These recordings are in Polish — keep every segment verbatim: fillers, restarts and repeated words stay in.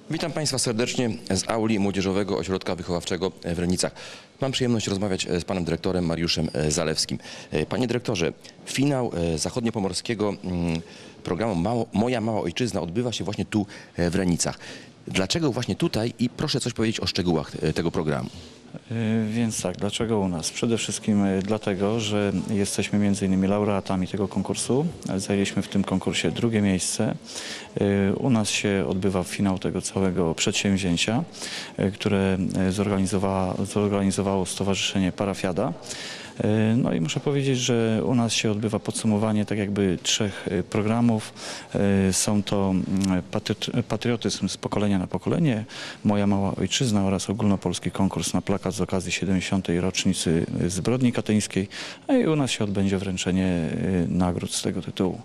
Witam Państwa serdecznie z auli Młodzieżowego Ośrodka Wychowawczego w Rylnicach. Mam przyjemność rozmawiać z panem dyrektorem Mariuszem Zalewskim. Panie dyrektorze, finał zachodniopomorskiego programu Mało, Moja Mała Ojczyzna odbywa się właśnie tu w Rylnicach. Dlaczego właśnie tutaj i proszę coś powiedzieć o szczegółach tego programu. Więc tak, dlaczego u nas? Przede wszystkim dlatego, że jesteśmy między innymi laureatami tego konkursu. Zajęliśmy w tym konkursie drugie miejsce. U nas się odbywa finał tego całego przedsięwzięcia, które zorganizowało, zorganizowało Stowarzyszenie Parafiada. No i muszę powiedzieć, że u nas się odbywa podsumowanie tak jakby trzech programów. Są to patriotyzm z pokolenia na pokolenie, Moja Mała Ojczyzna oraz ogólnopolski konkurs na plakat z okazji siedemdziesiątej rocznicy zbrodni katyńskiej. A i u nas się odbędzie wręczenie nagród z tego tytułu.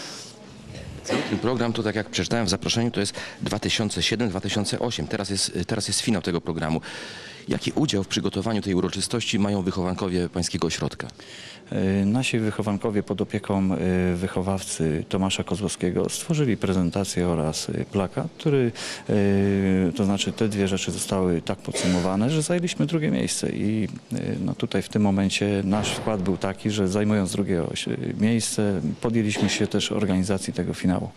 Cały ten program, to tak jak przeczytałem w zaproszeniu, to jest dwa tysiące siedem do dwa tysiące osiem. Teraz jest, teraz jest finał tego programu. Jaki udział w przygotowaniu tej uroczystości mają wychowankowie pańskiego ośrodka? Nasi wychowankowie pod opieką wychowawcy Tomasza Kozłowskiego stworzyli prezentację oraz plakat, który, to znaczy te dwie rzeczy zostały tak podsumowane, że zajęliśmy drugie miejsce i no tutaj w tym momencie nasz wkład był taki, że zajmując drugie miejsce podjęliśmy się też organizacji tego finału.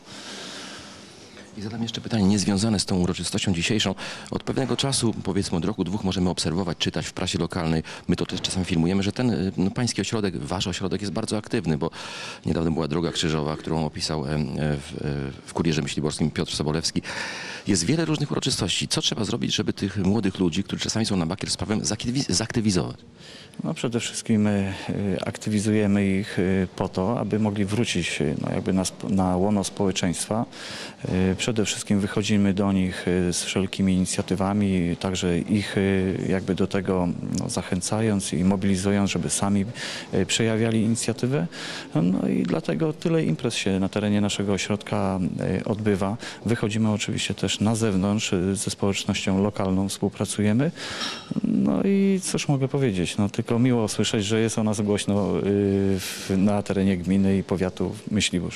I zadam jeszcze pytanie niezwiązane z tą uroczystością dzisiejszą. Od pewnego czasu, powiedzmy od roku, dwóch, możemy obserwować, czytać w prasie lokalnej. My to też czasem filmujemy, że ten no, pański ośrodek, wasz ośrodek jest bardzo aktywny, bo niedawno była Droga Krzyżowa, którą opisał w, w Kurierze Myśliborskim Piotr Sobolewski. Jest wiele różnych uroczystości. Co trzeba zrobić, żeby tych młodych ludzi, którzy czasami są na bakier z prawem, zaktywizować? No przede wszystkim aktywizujemy ich po to, aby mogli wrócić no jakby na, na łono społeczeństwa. Przede wszystkim wychodzimy do nich z wszelkimi inicjatywami, także ich jakby do tego no, zachęcając i mobilizując, żeby sami przejawiali inicjatywę. No i dlatego tyle imprez się na terenie naszego ośrodka odbywa. Wychodzimy oczywiście też na zewnątrz, ze społecznością lokalną współpracujemy. No i cóż mogę powiedzieć, no tylko miło słyszeć, że jest o nas głośno na terenie gminy i powiatu Myślibórz.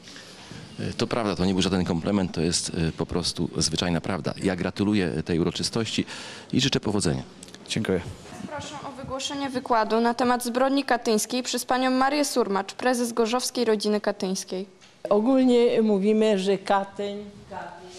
To prawda, to nie był żaden komplement, to jest po prostu zwyczajna prawda. Ja gratuluję tej uroczystości i życzę powodzenia. Dziękuję. Proszę o wygłoszenie wykładu na temat zbrodni katyńskiej przez panią Marię Surmacz, prezes Gorzowskiej Rodziny Katyńskiej. Ogólnie mówimy, że Katyń, Katyń,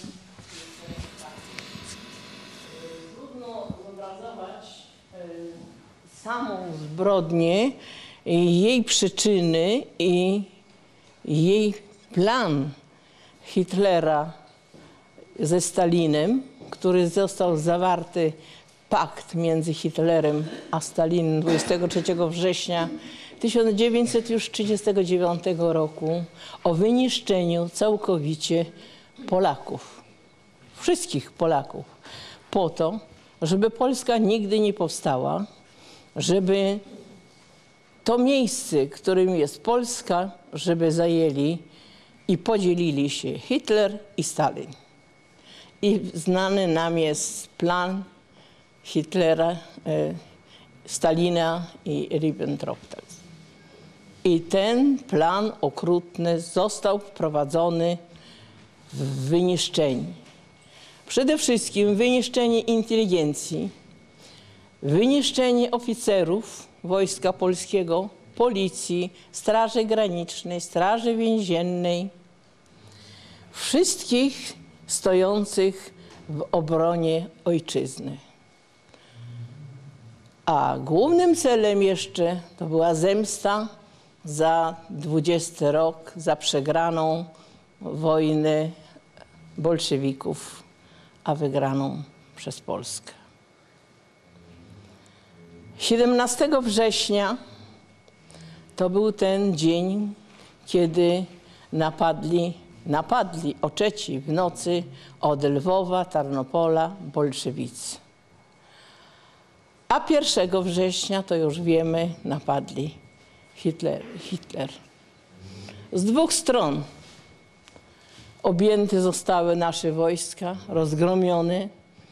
trudno zobrazować samą zbrodnię, jej przyczyny i jej plan Hitlera ze Stalinem, który został zawarty, pakt między Hitlerem a Stalinem dwudziestego trzeciego września tysiąc dziewięćset trzydziestego dziewiątego roku o wyniszczeniu całkowicie Polaków, wszystkich Polaków, po to, żeby Polska nigdy nie powstała, żeby to miejsce, którym jest Polska, żeby zajęli i podzielili się Hitler i Stalin. I znany nam jest plan Hitlera, e, Stalina i Ribbentropa. I ten plan okrutny został wprowadzony w wyniszczenie. Przede wszystkim wyniszczenie inteligencji, wyniszczenie oficerów Wojska Polskiego, Policji, Straży Granicznej, Straży Więziennej, wszystkich stojących w obronie ojczyzny. A głównym celem jeszcze to była zemsta za dwudziesty rok, za przegraną wojnę bolszewików, a wygraną przez Polskę. siedemnastego września to był ten dzień, kiedy napadli, napadli o trzeciej w nocy od Lwowa, Tarnopola bolszewicy. A pierwszego września, to już wiemy, napadli Hitler. Hitler. Z dwóch stron objęte zostały nasze wojska, rozgromione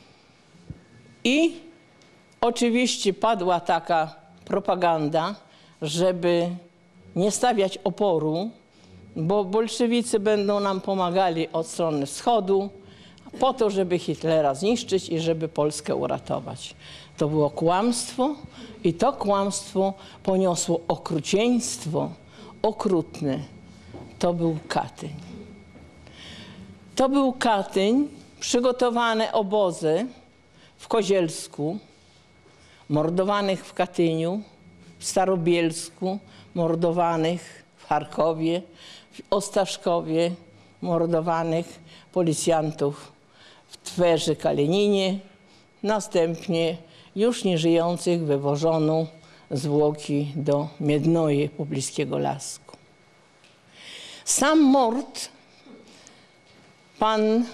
i oczywiście padła taka propaganda, żeby nie stawiać oporu, bo bolszewicy będą nam pomagali od strony wschodu, po to, żeby Hitlera zniszczyć i żeby Polskę uratować. To było kłamstwo i to kłamstwo poniosło okrucieństwo okrutne. To był Katyń. To był Katyń, przygotowane obozy w Kozielsku, mordowanych w Katyniu, w Starobielsku, mordowanych w Charkowie, w Ostaszkowie, mordowanych policjantów w Twerze, Kalininie. Następnie już nieżyjących wywożono zwłoki do Miednoje pobliskiego Lasku. Sam mord pan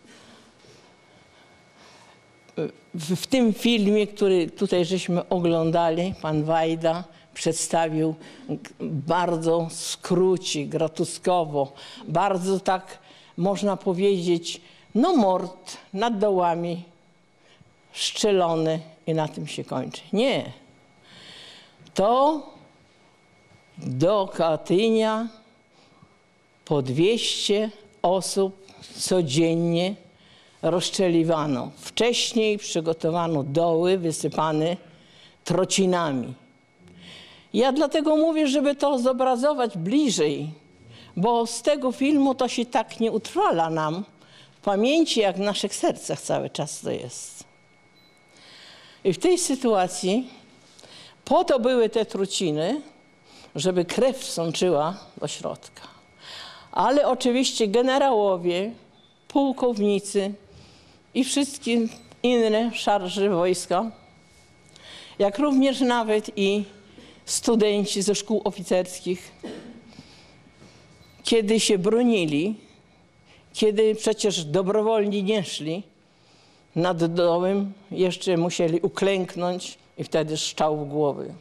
w, w tym filmie, który tutaj żeśmy oglądali, pan Wajda przedstawił bardzo w skrócie, groteskowo, bardzo tak można powiedzieć, no mord nad dołami, szczelony i na tym się kończy. Nie. To do Katynia po dwieście osób codziennie rozstrzeliwano. Wcześniej przygotowano doły wysypane trocinami. Ja dlatego mówię, żeby to zobrazować bliżej, bo z tego filmu to się tak nie utrwala nam w pamięci, jak w naszych sercach cały czas to jest. I w tej sytuacji po to były te truciny, żeby krew sączyła do środka. Ale oczywiście generałowie, pułkownicy i wszystkie inne szarże wojska, jak również nawet i studenci ze szkół oficerskich, kiedy się bronili, kiedy przecież dobrowolni nie szli, nad dołem jeszcze musieli uklęknąć i wtedy strzał w głowy.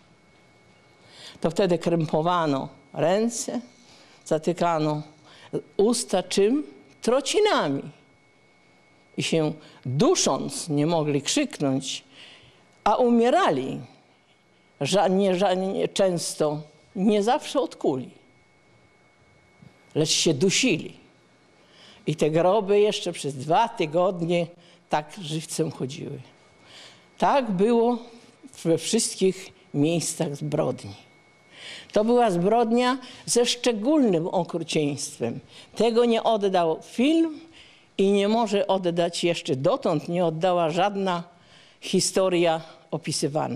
To wtedy krępowano ręce, zatykano usta czym? Trocinami. I się dusząc nie mogli krzyknąć, a umierali żadnie, żadnie, często, nie zawsze od kuli, lecz się dusili. I te groby jeszcze przez dwa tygodnie tak żywcem chodziły. Tak było we wszystkich miejscach zbrodni. To była zbrodnia ze szczególnym okrucieństwem. Tego nie oddał film i nie może oddać jeszcze dotąd, nie oddała żadna historia opisywana.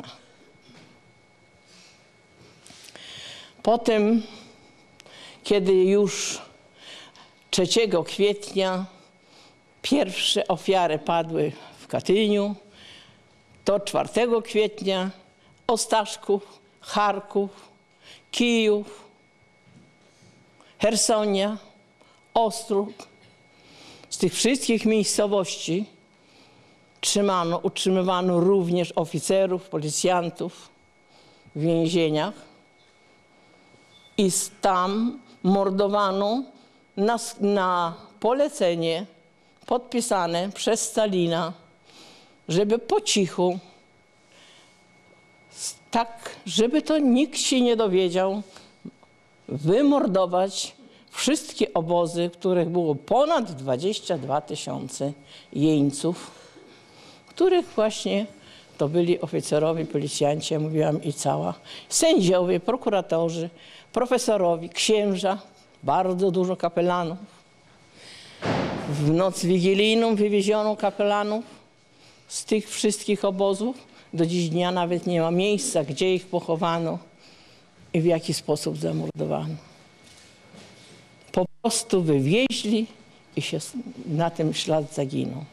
Potem, kiedy już trzeciego kwietnia pierwsze ofiary padły w Katyniu, to czwartego kwietnia Ostaszków, Charków, Kijów, Hersonia, Ostróg. Z tych wszystkich miejscowości trzymano, utrzymywano również oficerów, policjantów w więzieniach i tam mordowano na, na polecenie podpisane przez Stalina, żeby po cichu, tak, żeby to nikt się nie dowiedział, wymordować wszystkie obozy, w których było ponad dwadzieścia dwa tysiące jeńców, których właśnie to byli oficerowie, policjanci, ja mówiłam, i cała, sędziowie, prokuratorzy, profesorowie, księża, bardzo dużo kapelanów. W noc wigilijną wywieziono kapelanów z tych wszystkich obozów. Do dziś dnia nawet nie ma miejsca, gdzie ich pochowano i w jaki sposób zamordowano. Po prostu wywieźli i się na tym ślad zaginął.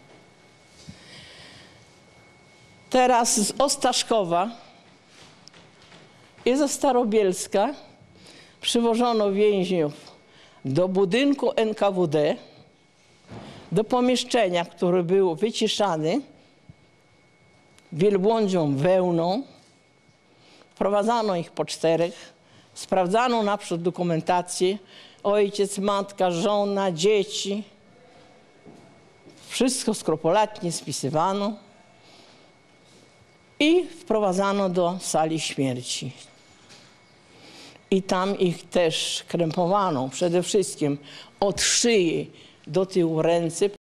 Teraz z Ostaszkowa i ze Starobielska przywożono więźniów do budynku N K W D, do pomieszczenia, które było wyciszane wielbłądzią wełną. Wprowadzano ich po czterech, sprawdzano naprzód dokumentację, ojciec, matka, żona, dzieci. Wszystko skrupulatnie spisywano i wprowadzano do sali śmierci. I tam ich też krępowano, przede wszystkim od szyi do tyłu ręce.